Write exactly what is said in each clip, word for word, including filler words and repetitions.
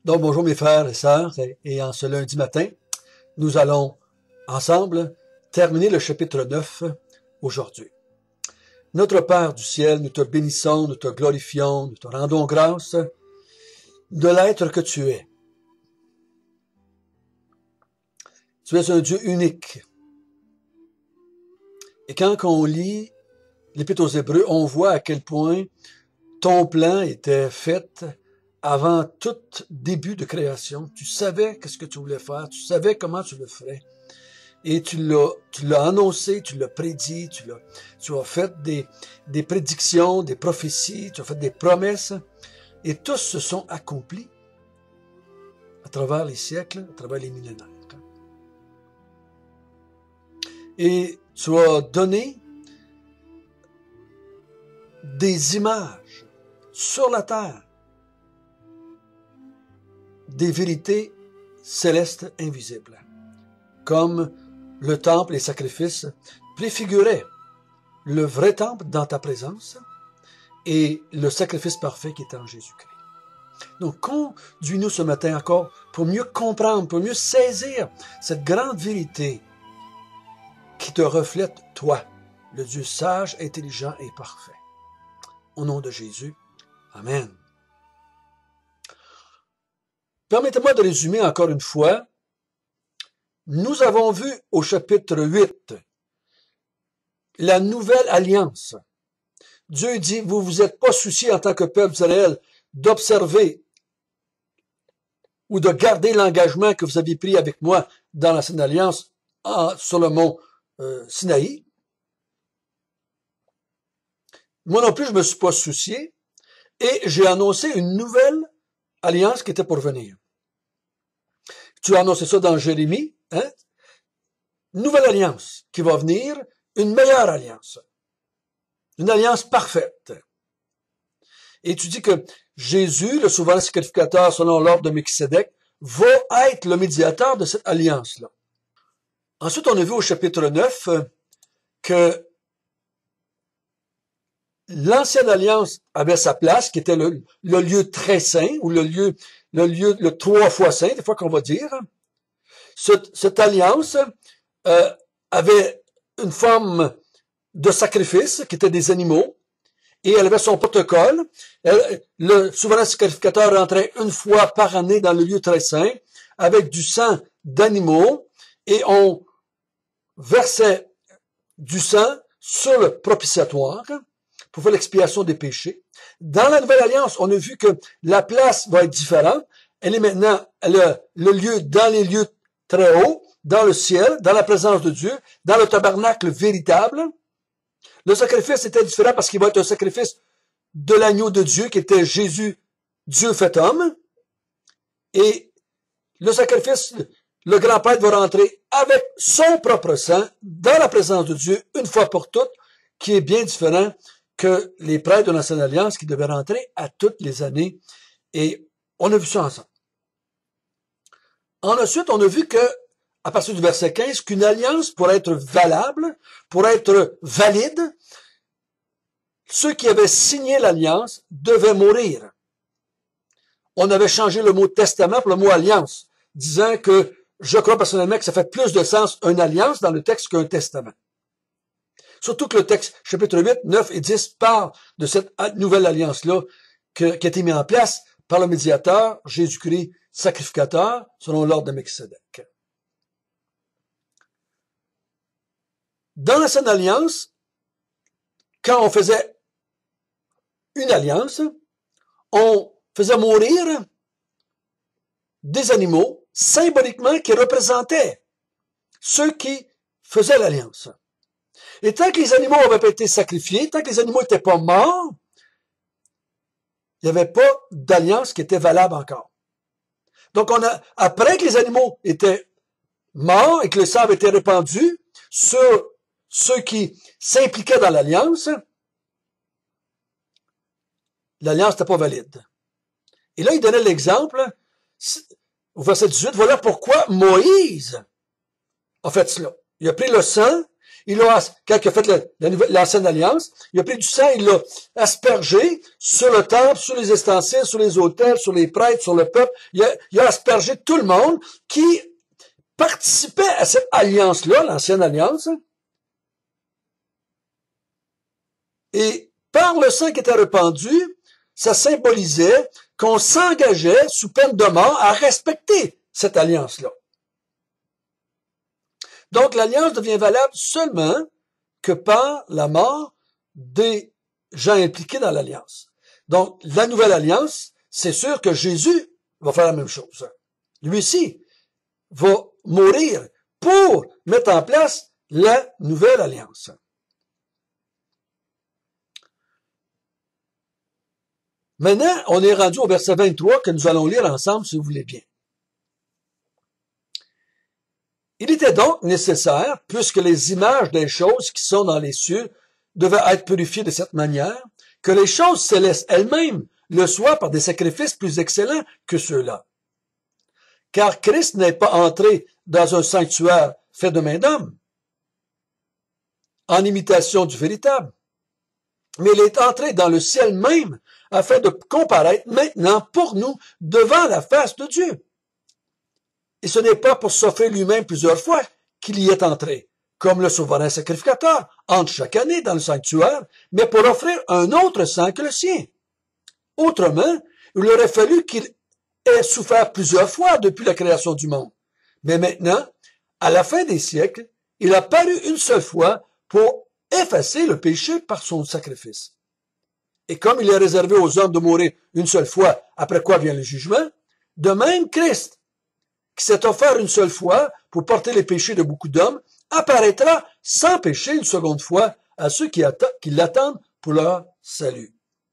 Donc, bonjour mes frères et sœurs, et, et en ce lundi matin, nous allons ensemble terminer le chapitre neuf aujourd'hui. Notre Père du ciel, nous te bénissons, nous te glorifions, nous te rendons grâce de l'être que tu es. Tu es un Dieu unique. Et quand on lit l'Épître aux Hébreux, on voit à quel point ton plan était fait avant tout début de création. Tu savais qu'est-ce que tu voulais faire, tu savais comment tu le ferais. Et tu l'as, tu l'as annoncé, tu l'as prédit, tu l'as, tu as fait des, des prédictions, des prophéties, tu as fait des promesses, et tous se sont accomplis à travers les siècles, à travers les millénaires. Et tu as donné des images sur la terre, des vérités célestes invisibles, comme le temple et les sacrifices préfiguraient le vrai temple dans ta présence et le sacrifice parfait qui est en Jésus-Christ. Donc, conduis-nous ce matin encore pour mieux comprendre, pour mieux saisir cette grande vérité qui te reflète, toi, le Dieu sage, intelligent et parfait. Au nom de Jésus, Amen. Permettez-moi de résumer encore une fois. Nous avons vu au chapitre huit la nouvelle alliance. Dieu dit, vous vous êtes pas souciés en tant que peuple d'Israël d'observer ou de garder l'engagement que vous aviez pris avec moi dans l'ancienne alliance en, sur le mont euh, Sinaï. Moi non plus, je me suis pas soucié et j'ai annoncé une nouvelle alliance qui était pour venir. Tu as annoncé ça dans Jérémie, hein? Nouvelle alliance qui va venir, une meilleure alliance. Une alliance parfaite. Et tu dis que Jésus, le souverain sacrificateur selon l'ordre de Melchisédek, va être le médiateur de cette alliance-là. Ensuite, on a vu au chapitre neuf que l'ancienne alliance avait sa place, qui était le, le lieu très saint, ou le lieu, le lieu, le trois fois saint, des fois qu'on va dire. Cette, cette alliance euh, avait une forme de sacrifice, qui était des animaux, et elle avait son protocole. Elle, le souverain sacrificateur rentrait une fois par année dans le lieu très saint, avec du sang d'animaux, et on versait du sang sur le propitiatoire, pour faire l'expiation des péchés. Dans la Nouvelle Alliance, on a vu que la place va être différente. Elle est maintenant le, le lieu dans les lieux très hauts, dans le ciel, dans la présence de Dieu, dans le tabernacle véritable. Le sacrifice était différent parce qu'il va être un sacrifice de l'agneau de Dieu qui était Jésus, Dieu fait homme. Et le sacrifice, le grand prêtre va rentrer avec son propre sang dans la présence de Dieu une fois pour toutes, qui est bien différent que les prêtres de l'Ancienne Alliance qui devaient rentrer à toutes les années. Et on a vu ça ensemble. Ensuite, on a vu que, à partir du verset quinze, qu'une alliance, pour être valable, pour être valide, ceux qui avaient signé l'alliance devaient mourir. On avait changé le mot testament pour le mot alliance, disant que je crois personnellement que ça fait plus de sens une alliance dans le texte qu'un testament. Surtout que le texte, chapitre huit, neuf et dix, parle de cette nouvelle alliance-là qui a été mise en place par le médiateur, Jésus-Christ, sacrificateur, selon l'ordre de Melchisédek. Dans l'ancienne alliance, quand on faisait une alliance, on faisait mourir des animaux, symboliquement, qui représentaient ceux qui faisaient l'alliance. Et tant que les animaux n'avaient pas été sacrifiés, tant que les animaux n'étaient pas morts, il n'y avait pas d'alliance qui était valable encore. Donc, on a, après que les animaux étaient morts et que le sang avait été répandu sur ceux qui s'impliquaient dans l'alliance, l'alliance n'était pas valide. Et là, il donnait l'exemple, au verset dix-huit, voilà pourquoi Moïse a fait cela. Il a pris le sang, il a, quand il a fait le- la nouvelle- l'ancienne alliance, il a pris du sang, il l'a aspergé sur le temple, sur les ustensiles, sur les autels, sur les prêtres, sur le peuple. Il a, il a aspergé tout le monde qui participait à cette alliance-là, l'ancienne alliance. Et par le sang qui était répandu, ça symbolisait qu'on s'engageait sous peine de mort à respecter cette alliance-là. Donc, l'alliance devient valable seulement que par la mort des gens impliqués dans l'alliance. Donc, la nouvelle alliance, c'est sûr que Jésus va faire la même chose. Lui aussi va mourir pour mettre en place la nouvelle alliance. Maintenant, on est rendu au verset vingt-trois que nous allons lire ensemble, si vous voulez bien. Il était donc nécessaire, puisque les images des choses qui sont dans les cieux devaient être purifiées de cette manière, que les choses célestes elles-mêmes le soient par des sacrifices plus excellents que ceux-là. Car Christ n'est pas entré dans un sanctuaire fait de main d'homme, en imitation du véritable, mais il est entré dans le ciel même afin de comparaître maintenant pour nous devant la face de Dieu. Et ce n'est pas pour s'offrir lui-même plusieurs fois qu'il y est entré, comme le souverain sacrificateur entre chaque année dans le sanctuaire, mais pour offrir un autre sang que le sien. Autrement, il aurait fallu qu'il ait souffert plusieurs fois depuis la création du monde. Mais maintenant, à la fin des siècles, il a paru une seule fois pour effacer le péché par son sacrifice. Et comme il est réservé aux hommes de mourir une seule fois, après quoi vient le jugement, de même Christ, qui s'est offert une seule fois pour porter les péchés de beaucoup d'hommes, apparaîtra sans péché une seconde fois à ceux qui, qui l'attendent pour leur salut.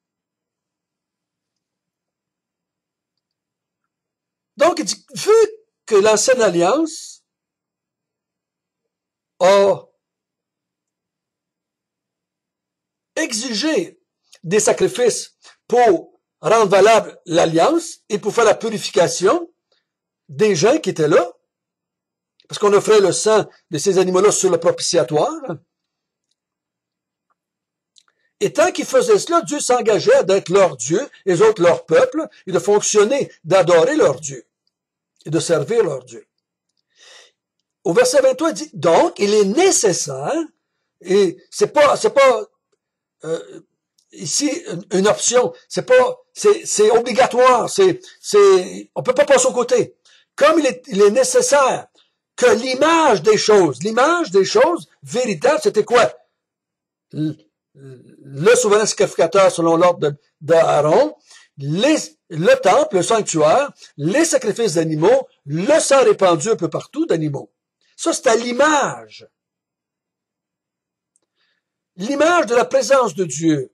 Donc, il dit, vu que l'ancienne alliance a exigé des sacrifices pour rendre valable l'alliance et pour faire la purification des gens qui étaient là, parce qu'on offrait le sang de ces animaux-là sur le propitiatoire. Et tant qu'ils faisaient cela, Dieu s'engageait d'être leur Dieu, et les autres leur peuple, et de fonctionner, d'adorer leur Dieu, et de servir leur Dieu. Au verset vingt-trois, il dit, donc, il est nécessaire, et c'est pas, c'est pas, euh, ici, une, une option, c'est pas, c'est, c'est obligatoire, c'est, c'est, on peut pas passer au côté. Comme il est, il est nécessaire que l'image des choses, l'image des choses véritables, c'était quoi? Le, le souverain sacrificateur selon l'ordre d'Aaron, le temple, le sanctuaire, les sacrifices d'animaux, le sang répandu un peu partout d'animaux. Ça, c'est à l'image. L'image de la présence de Dieu.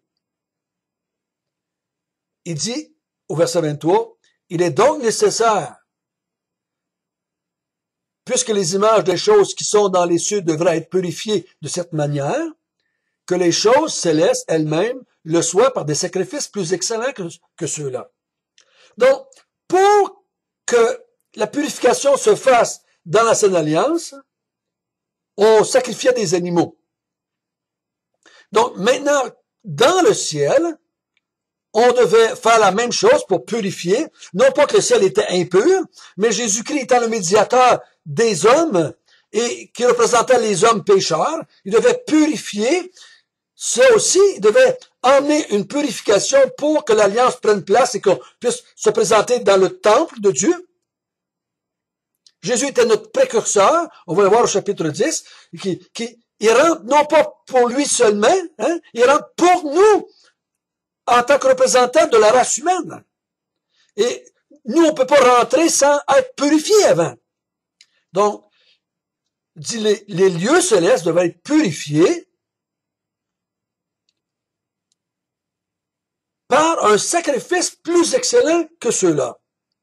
Il dit, au verset vingt-trois, il est donc nécessaire, puisque les images des choses qui sont dans les cieux devraient être purifiées de cette manière, que les choses célestes elles-mêmes le soient par des sacrifices plus excellents que, que ceux-là. Donc, pour que la purification se fasse dans la Sainte Alliance, on sacrifiait des animaux. Donc, maintenant, dans le ciel, on devait faire la même chose pour purifier, non pas que le ciel était impur, mais Jésus-Christ étant le médiateur des hommes et qui représentait les hommes pécheurs, il devait purifier. Ça aussi, il devait emmener une purification pour que l'alliance prenne place et qu'on puisse se présenter dans le temple de Dieu. Jésus était notre précurseur, on va le voir au chapitre dix, qui, qui il rentre non pas pour lui seulement, hein, il rentre pour nous en tant que représentant de la race humaine. Et nous, on ne peut pas rentrer sans être purifiés avant. Donc, dit les, les lieux célestes devaient être purifiés par un sacrifice plus excellent que ceux-là.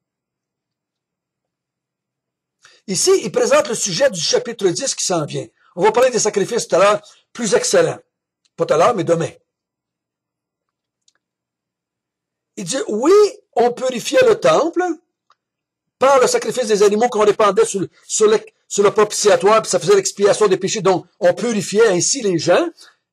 Ici, il présente le sujet du chapitre dix qui s'en vient. On va parler des sacrifices tout à l'heure plus excellents. Pas tout à l'heure, mais demain. Il dit, oui, on purifiait le temple par le sacrifice des animaux qu'on répandait sur, sur, le, sur le propitiatoire, puis ça faisait l'expiation des péchés, donc on purifiait ainsi les gens.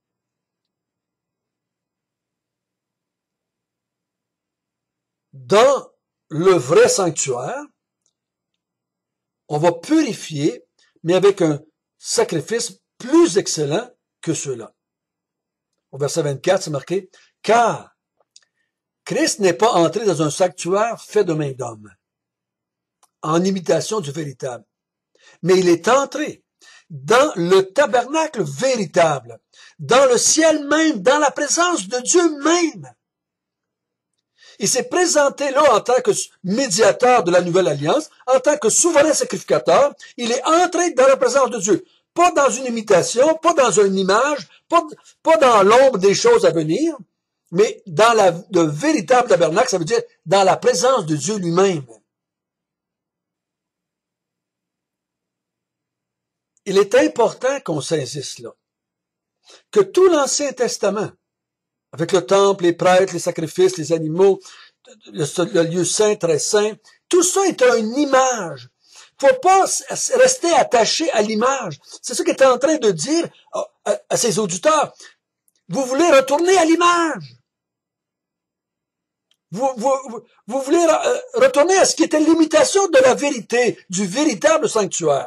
Dans le vrai sanctuaire, on va purifier, mais avec un sacrifice plus excellent que ceux-là. Au verset vingt-quatre, c'est marqué, « Car Christ n'est pas entré dans un sanctuaire fait de main d'homme, en imitation du véritable, mais il est entré dans le tabernacle véritable, dans le ciel même, dans la présence de Dieu même. Il s'est présenté là en tant que médiateur de la nouvelle alliance, en tant que souverain sacrificateur. Il est entré dans la présence de Dieu. Pas dans une imitation, pas dans une image, pas, pas dans l'ombre des choses à venir, mais dans la, le véritable tabernacle, ça veut dire dans la présence de Dieu lui-même. Il est important qu'on saisisse là que tout l'Ancien Testament, avec le temple, les prêtres, les sacrifices, les animaux, le, le lieu saint, très saint, tout ça est une image. Faut pas rester attaché à l'image. C'est ce qu'il est en train de dire à, à, à ses auditeurs. Vous voulez retourner à l'image. Vous, vous, vous voulez retourner à ce qui était l'imitation de la vérité, du véritable sanctuaire.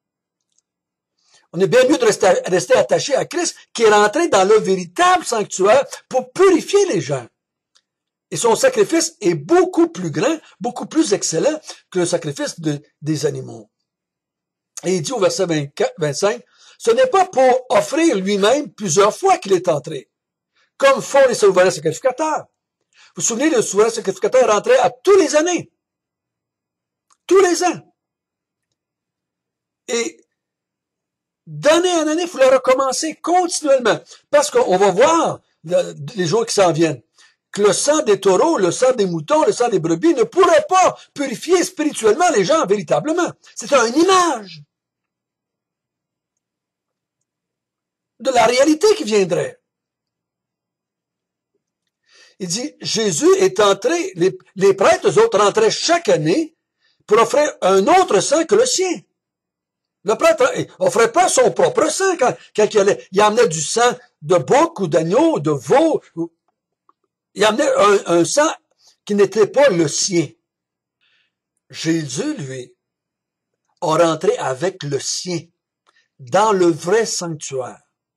On est bien mieux de rester, rester attaché à Christ qui est rentré dans le véritable sanctuaire pour purifier les gens. Et son sacrifice est beaucoup plus grand, beaucoup plus excellent que le sacrifice de, des animaux. Et il dit au verset vingt-quatre, vingt-cinq, « Ce n'est pas pour offrir lui-même plusieurs fois qu'il est entré, comme font les souverains sacrificateurs. » Vous vous souvenez, le souverain sacrificateur rentrait à tous les années. Tous les ans. Et d'année en année, il faut le recommencer continuellement. Parce qu'on va voir, les jours qui s'en viennent, que le sang des taureaux, le sang des moutons, le sang des brebis ne pourrait pas purifier spirituellement les gens véritablement. C'est une image de la réalité qui viendrait. Il dit, Jésus est entré, les, les prêtres, eux autres, rentraient chaque année pour offrir un autre sang que le sien. Le prêtre offrait pas son propre sang quand, quand il allait. Il amenait du sang de bouc ou d'agneau, de veau. Il amenait un, un sang qui n'était pas le sien. Jésus, lui, a rentré avec le sien dans le vrai sanctuaire.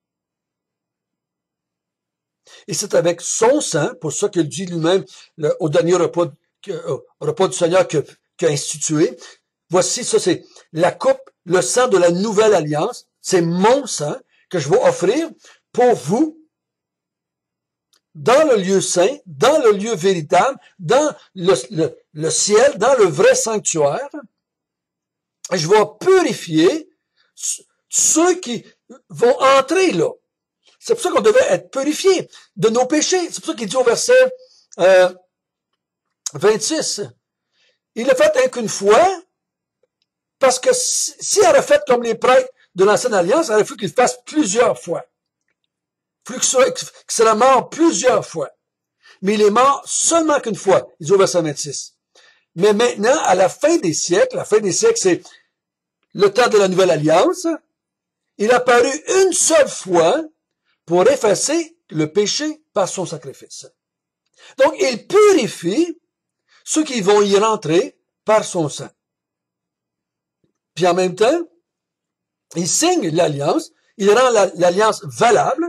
Et c'est avec son sang, pour ça qu'il dit lui-même au dernier repas, euh, repas du Seigneur qu'il a institué. Voici, ça c'est la coupe, le sang de la nouvelle alliance. C'est mon sang que je vais offrir pour vous dans le lieu saint, dans le lieu véritable, dans le, le, le ciel, dans le vrai sanctuaire. Et je vais purifier ceux qui vont entrer là. C'est pour ça qu'on devait être purifiés de nos péchés. C'est pour ça qu'il dit au verset euh, vingt-six, il l'a fait un qu'une fois, parce que s'il aurait fait comme les prêtres de l'ancienne alliance, il aurait fallu qu'il le fasse plusieurs fois. Il aurait fallu qu'il soit mort plusieurs fois. Mais il est mort seulement qu'une fois, il dit au verset vingt-six. Mais maintenant, à la fin des siècles, la fin des siècles, c'est le temps de la nouvelle alliance, il a apparu une seule fois pour effacer le péché par son sacrifice. Donc, il purifie ceux qui vont y rentrer par son sang. Puis en même temps, il signe l'alliance, il rend l'alliance valable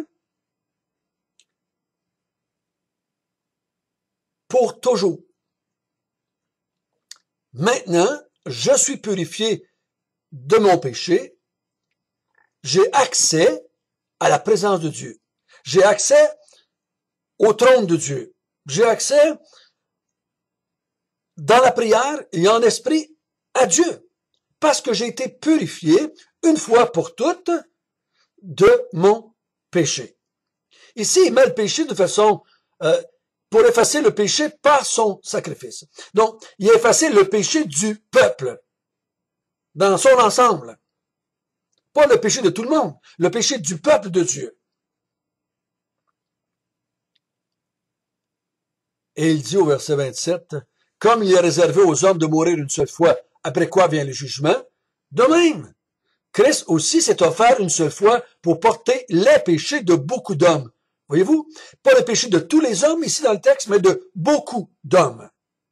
pour toujours. Maintenant, je suis purifié de mon péché, j'ai accès à la présence de Dieu. J'ai accès au trône de Dieu. J'ai accès dans la prière et en esprit à Dieu. Parce que j'ai été purifié une fois pour toutes de mon péché. Ici, il met le péché de façon, euh, pour effacer le péché par son sacrifice. Donc, il a effacé le péché du peuple dans son ensemble. Pas le péché de tout le monde, le péché du peuple de Dieu. Et il dit au verset vingt-sept, comme il est réservé aux hommes de mourir une seule fois, après quoi vient le jugement, de même, Christ aussi s'est offert une seule fois pour porter les péchés de beaucoup d'hommes. Voyez-vous? Pas les péchés de tous les hommes ici dans le texte, mais de beaucoup d'hommes.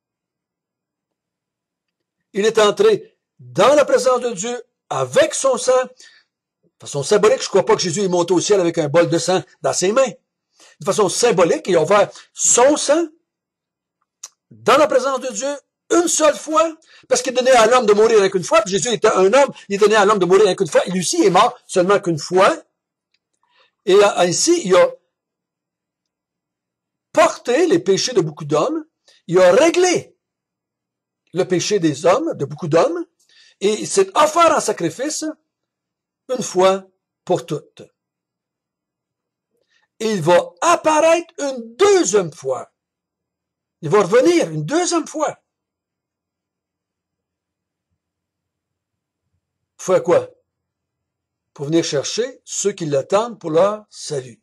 Il est entré dans la présence de Dieu avec son sang. De façon symbolique, je ne crois pas que Jésus est monté au ciel avec un bol de sang dans ses mains. De façon symbolique, il a offert son sang dans la présence de Dieu une seule fois, parce qu'il donnait à l'homme de mourir avec une fois, puis Jésus était un homme, il donnait à l'homme de mourir avec une fois, il aussi est mort seulement qu'une fois. Et ainsi, il a porté les péchés de beaucoup d'hommes, il a réglé le péché des hommes, de beaucoup d'hommes, et il s'est offert en sacrifice une fois pour toutes. Et il va apparaître une deuxième fois. Il va revenir une deuxième fois. Pour faire quoi? Pour venir chercher ceux qui l'attendent pour leur salut.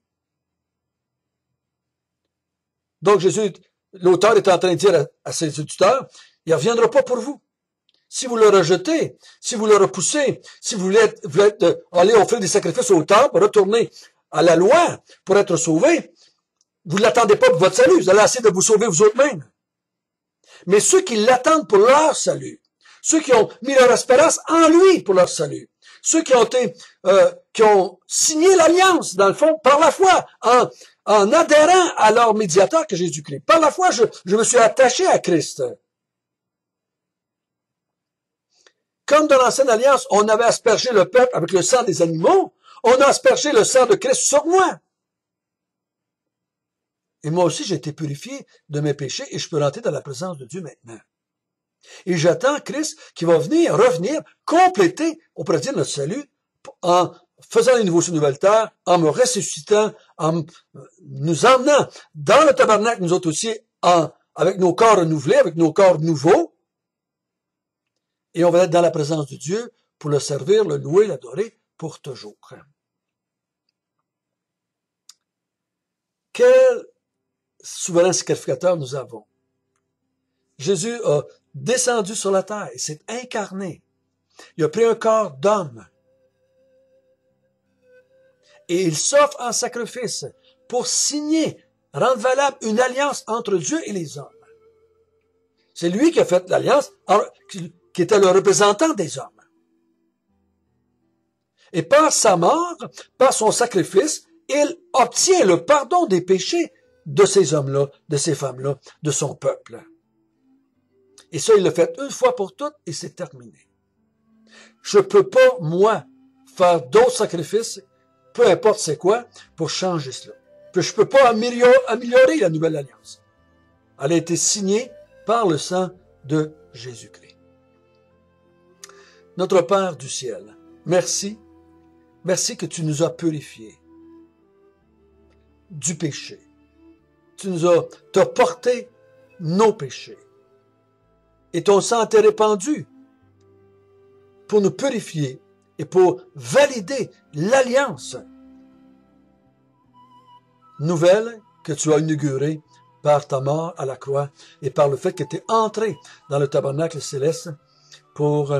Donc Jésus, l'auteur est en train de dire à, à ses auditeurs, il ne reviendra pas pour vous. Si vous le rejetez, si vous le repoussez, si vous voulez, être, vous voulez être, aller offrir des sacrifices au temple, retourner à la loi pour être sauvé, vous ne l'attendez pas pour votre salut, vous allez essayer de vous sauver vous autres-mêmes. Mais ceux qui l'attendent pour leur salut, ceux qui ont mis leur espérance en lui pour leur salut, ceux qui ont été, euh, qui ont signé l'alliance, dans le fond, par la foi, en, en adhérant à leur médiateur que Jésus-Christ. Par la foi, je, je me suis attaché à Christ. Comme dans l'ancienne alliance, on avait aspergé le peuple avec le sang des animaux, on a aspergé le sang de Christ sur moi. Et moi aussi, j'ai été purifié de mes péchés et je peux rentrer dans la présence de Dieu maintenant. Et j'attends Christ qui va venir, revenir, compléter, on pourrait dire, notre salut en faisant les nouveaux sur nouvelle terre, en me ressuscitant, en nous emmenant dans le tabernacle, nous autres aussi, en, avec nos corps renouvelés, avec nos corps nouveaux. Et on va être dans la présence de Dieu pour le servir, le louer, l'adorer pour toujours. Quel souverain sacrificateur nous avons. Jésus a descendu sur la terre, il s'est incarné. Il a pris un corps d'homme. Et il s'offre en sacrifice pour signer, rendre valable une alliance entre Dieu et les hommes. C'est lui qui a fait l'alliance, qui était le représentant des hommes. Et par sa mort, par son sacrifice, il obtient le pardon des péchés de ces hommes-là, de ces femmes-là, de son peuple. Et ça, il l'a fait une fois pour toutes et c'est terminé. Je ne peux pas, moi, faire d'autres sacrifices, peu importe c'est quoi, pour changer cela. Puis je ne peux pas améliorer, améliorer la nouvelle alliance. Elle a été signée par le sang de Jésus-Christ. Notre Père du ciel, merci. Merci que tu nous as purifiés du péché. Tu nous as, t'as porté nos péchés. Et ton sang t'est répandu pour nous purifier et pour valider l'alliance nouvelle que tu as inaugurée par ta mort à la croix et par le fait que tu es entré dans le tabernacle céleste pour euh,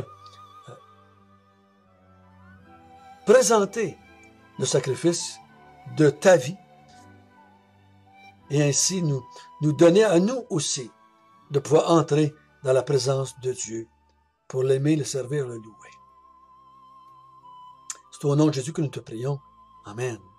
présenter le sacrifice de ta vie et ainsi nous, nous donner à nous aussi de pouvoir entrer dans la présence de Dieu pour l'aimer, le servir, le louer. C'est au nom de Jésus que nous te prions. Amen.